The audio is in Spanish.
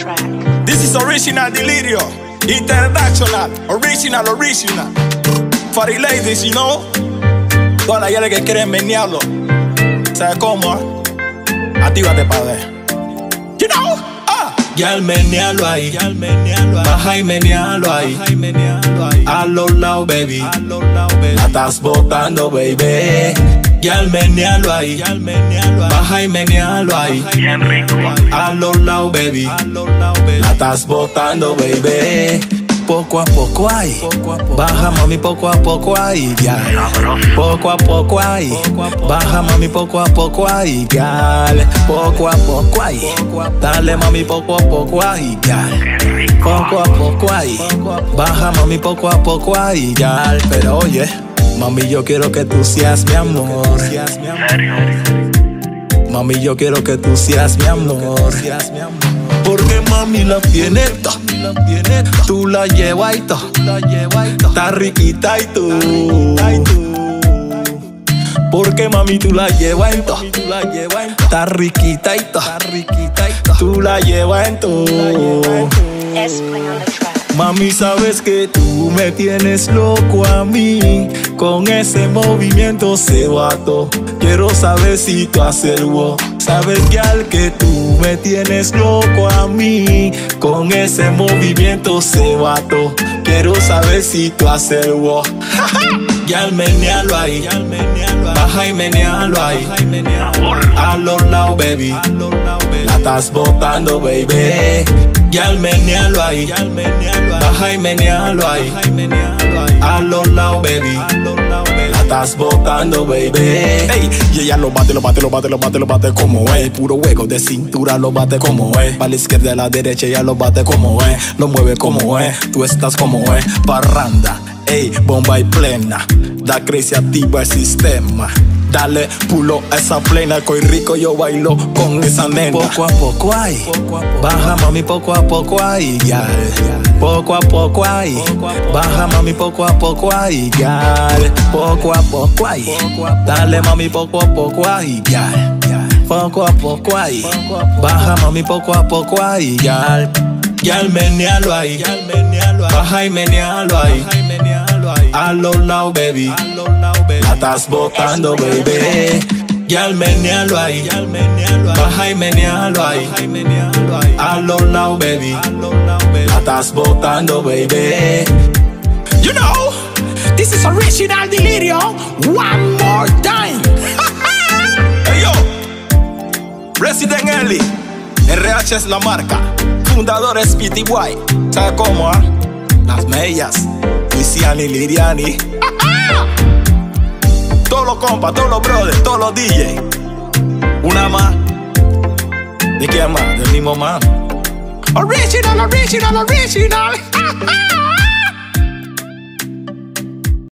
track. This is original delirio, international, original. For the ladies, you know. Todas las que quieren menearlo. ¿Sabes cómo? Actívate pa' ver. You know? Girl, menealo ahí, baja y menealo ahí, a los lados, baby, la estás botando, baby. Girl, menealo ahí, baja y menealo ahí, a los lados, baby, la estás botando, baby. Poco a poco ahí, baja mami poco a poco ahí, girl. Poco a poco ahí, baja mami poco a poco ahí, girl. Poco a poco ahí, dale mami poco a poco ahí, girl. Poco a poco ahí, baja mami poco a poco ahí, girl. Pero oye, mami yo quiero que tú seas mi amor. Mami yo quiero que tú seas mi amor. Porque mami la tiene toda, tú la llevas y todo, está riquita y tú. Porque mami tú la llevas en todo, está riquita y todo, tú la llevas en todo. S-Pling on the track. Mami, sabes que tú me tienes loco a mí. Con ese movimiento se vato. Quiero saber si tú haces el wow. Sabes, girl, que tú me tienes loco a mí. Con ese movimiento se vato. Quiero saber si tú haces el wow. Girl, menealo ahí, baja y menealo ahí, a los lados, baby, la estás botando, baby. Girl, menealo ahí, baja y menealo ahí, a los lados, baby, la estás botando, baby. Hey, y ella lo bate como es. Puro hueco de cintura lo bate como es. Pa' la izquierda y a la derecha ella lo bate como es. Lo mueve como es, tú estás como es. Parranda, ey, bomba y plena. Da crazy, activa el sistema. Dale pulo a esa plena, coi rico yo bailo con esa nena. Poco a poco ahí, baja mami poco a poco ahí, girl. Poco a poco ahí, baja mami poco a poco ahí, girl. Poco a poco ahí, dale mami poco a poco ahí, girl. Poco a poco ahí, baja mami poco a poco ahí, girl. Girl, menealo ahí, baja y menealo ahí, a los lados, baby, la estás botando, baby. Girl, menealo ahí, baja y menealo ahí, a los lados, baby, la estás botando, baby. You know, this is original delirio. One more time. Hey yo, Resident Eli, RH es la marca. Fundador es PTY. ¿Sabes cómo, Las mellas, Luisiani, Liriani. Todos los compas, todos los brothers, todos los DJs. Una más. ¿De quién más? Del mismo man. Original.